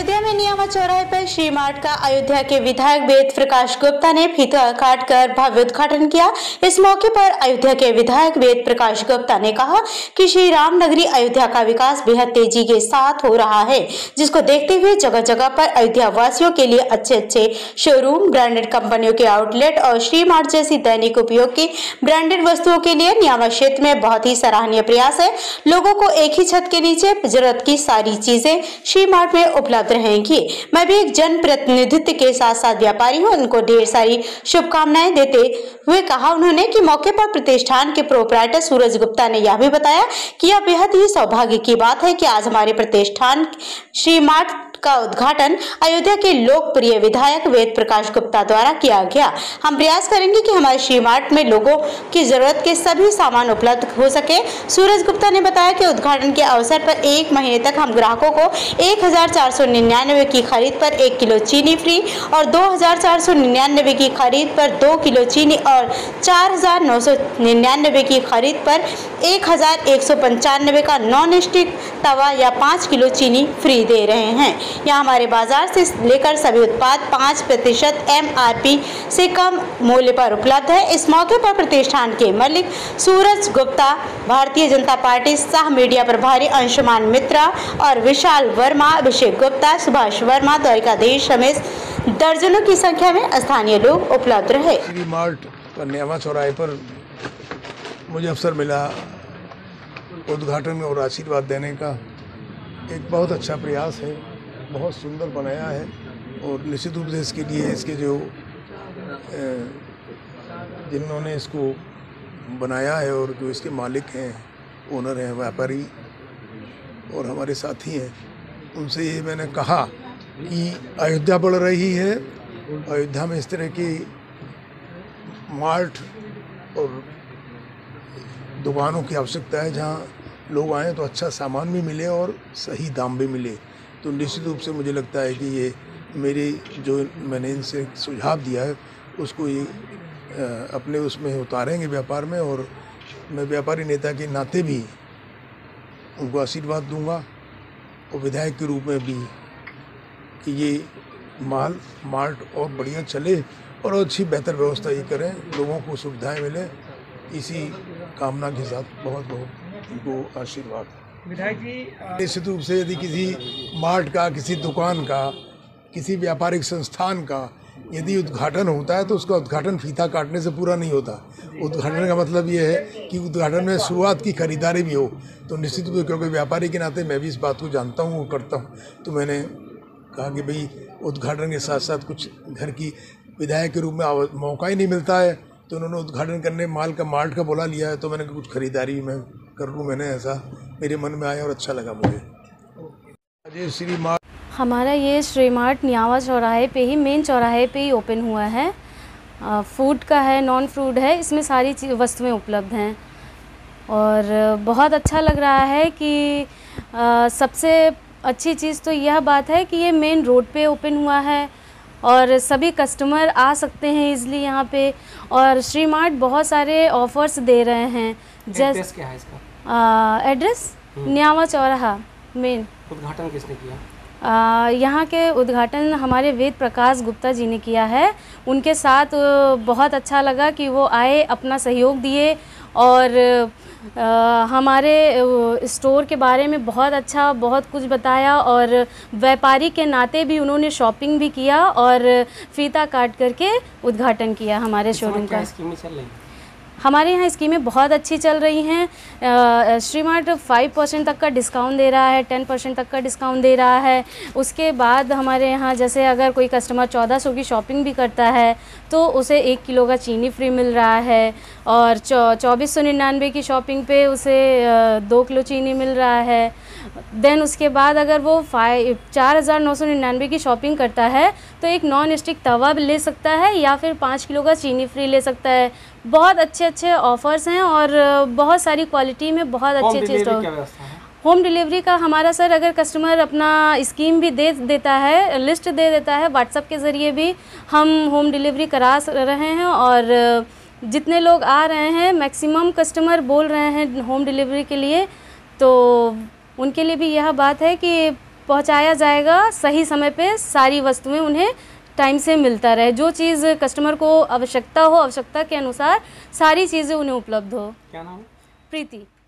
अयोध्या में नियामा चौराहे पर श्री मार्ट का अयोध्या के विधायक वेद प्रकाश गुप्ता ने फीता काटकर भव्य उद्घाटन किया। इस मौके पर अयोध्या के विधायक वेद प्रकाश गुप्ता ने कहा कि श्री राम नगरी अयोध्या का विकास बेहद तेजी के साथ हो रहा है, जिसको देखते हुए जगह जगह पर अयोध्या वासियों के लिए अच्छे शोरूम, ब्रांडेड कंपनियों के आउटलेट और श्री मार्ट जैसी दैनिक उपयोग की ब्रांडेड वस्तुओं के लिए नियामा क्षेत्र में बहुत ही सराहनीय प्रयास है। लोगों को एक ही छत के नीचे जरूरत की सारी चीजें श्री मार्ट में उपलब्ध रहेंगी। मैं भी एक जन प्रतिनिधित्व के साथ साथ व्यापारी हूँ, उनको ढेर सारी शुभकामनाएं देते हुए कहा उन्होंने कि मौके पर प्रतिष्ठान के प्रोपराइटर सूरज गुप्ता ने यह भी बताया कि यह बेहद ही सौभाग्य की बात है कि आज हमारे प्रतिष्ठान श्री मार्ट का उद्घाटन अयोध्या के लोकप्रिय विधायक वेद प्रकाश गुप्ता द्वारा किया गया। हम प्रयास करेंगे कि हमारे श्री मार्ट में लोगों की जरूरत के सभी सामान उपलब्ध हो सके। सूरज गुप्ता ने बताया कि उद्घाटन के अवसर पर 1 महीने तक हम ग्राहकों को 1499 की खरीद पर 1 किलो चीनी फ्री और 2499 की खरीद पर 2 किलो चीनी और 4999 की खरीद पर 1195 का नॉन स्टिक तवा या 5 किलो चीनी फ्री दे रहे हैं। यहाँ हमारे बाजार से लेकर सभी उत्पाद 5% MRP से कम मूल्य पर उपलब्ध है। इस मौके पर प्रतिष्ठान के मालिक सूरज गुप्ता, भारतीय जनता पार्टी सह मीडिया प्रभारी अंशुमान मित्रा और विशाल वर्मा, अभिषेक गुप्ता, सुभाष वर्मा, द्वारिकाधीश समेत दर्जनों की संख्या में स्थानीय लोग उपलब्ध रहे। श्री मार्ट पर नियामा चौराहे पर मुझे अवसर मिला उद्घाटन और आशीर्वाद देने का। एक बहुत अच्छा प्रयास है, बहुत सुंदर बनाया है और निश्चित रूप से इसके लिए इसके जो जिन्होंने इसको बनाया है और जो इसके मालिक हैं, ओनर हैं, व्यापारी और हमारे साथी हैं, उनसे ये मैंने कहा कि अयोध्या बढ़ रही है, अयोध्या में इस तरह की मार्ट और दुकानों की आवश्यकता है जहाँ लोग आएँ तो अच्छा सामान भी मिले और सही दाम भी मिले। तो निश्चित रूप से मुझे लगता है कि ये मेरे जो मैंने इनसे सुझाव दिया है उसको ये अपने उसमें उतारेंगे व्यापार में, और मैं व्यापारी नेता के नाते भी उनको आशीर्वाद दूंगा और विधायक के रूप में भी कि ये मार्ट और बढ़िया चले और अच्छी बेहतर व्यवस्था ये करें, लोगों को सुविधाएं मिलें। इसी कामना के साथ बहुत बहुत उनको आशीर्वाद। विधायक जी, निश्चित रूप से यदि किसी मार्ट का, किसी दुकान का, किसी व्यापारिक संस्थान का यदि उद्घाटन होता है तो उसका उद्घाटन फीता काटने से पूरा नहीं होता। उद्घाटन का मतलब ये है कि उद्घाटन में शुरुआत की खरीदारी भी हो। तो निश्चित रूप से क्योंकि व्यापारी के नाते मैं भी इस बात को जानता हूँ, करता हूँ, तो मैंने कहा कि भाई उद्घाटन के साथ साथ कुछ घर की विधायक के रूप में मौका ही नहीं मिलता है, तो उन्होंने उद्घाटन करने मार्ट का बुला लिया है, तो मैंने कुछ खरीदारी मैं कर लूँ। मैंने ऐसा मेरे मन में आया और अच्छा लगा मुझे। श्री मार्ट हमारा ये श्री मार्ट नियामा चौराहे पे ही, मेन चौराहे पे ही ओपन हुआ है। फूड का है, नॉन फूड है, इसमें सारी वस्तुएं उपलब्ध हैं और बहुत अच्छा लग रहा है कि सबसे अच्छी चीज़ तो यह बात है कि ये मेन रोड पे ओपन हुआ है और सभी कस्टमर आ सकते हैं इजली यहाँ पे। और श्री मार्ट बहुत सारे ऑफर्स दे रहे हैं। एड्रेस क्या है इसका? एड्रेस नियामा चौराहा मेन। उद्घाटन किसने किया? यहाँ के उद्घाटन हमारे वेद प्रकाश गुप्ता जी ने किया है। उनके साथ बहुत अच्छा लगा कि वो आए, अपना सहयोग दिए और हमारे स्टोर के बारे में बहुत कुछ बताया और व्यापारी के नाते भी उन्होंने शॉपिंग भी किया और फीता काट करके उद्घाटन किया हमारे शोरूम का। स्कीमें चल रही हैं? हमारे यहाँ स्कीमें बहुत अच्छी चल रही हैं। श्री मार्ट 5% तक का डिस्काउंट दे रहा है, 10% तक का डिस्काउंट दे रहा है। उसके बाद हमारे यहाँ जैसे अगर कोई कस्टमर 1400 की शॉपिंग भी करता है तो उसे 1 किलो का चीनी फ्री मिल रहा है और 2499 की शॉपिंग पे उसे 2 किलो चीनी मिल रहा है। देन उसके बाद अगर वो 4999 की शॉपिंग करता है तो एक नॉन स्टिक तवा ले सकता है या फिर 5 किलो का चीनी फ्री ले सकता है। बहुत अच्छे ऑफ़र्स हैं और बहुत सारी क्वालिटी में बहुत अच्छे चीज़। होम डिलीवरी का हमारा सर, अगर कस्टमर अपना स्कीम भी दे देता है, लिस्ट दे देता है, व्हाट्सएप के ज़रिए भी हम होम डिलीवरी करा रहे हैं और जितने लोग आ रहे हैं मैक्सिमम कस्टमर बोल रहे हैं होम डिलीवरी के लिए, तो उनके लिए भी यह बात है कि पहुंचाया जाएगा सही समय पे, सारी वस्तुएं उन्हें टाइम से मिलता रहे, जो चीज़ कस्टमर को आवश्यकता हो आवश्यकता के अनुसार सारी चीज़ें उन्हें उपलब्ध हो। क्या नाम है? प्रीति।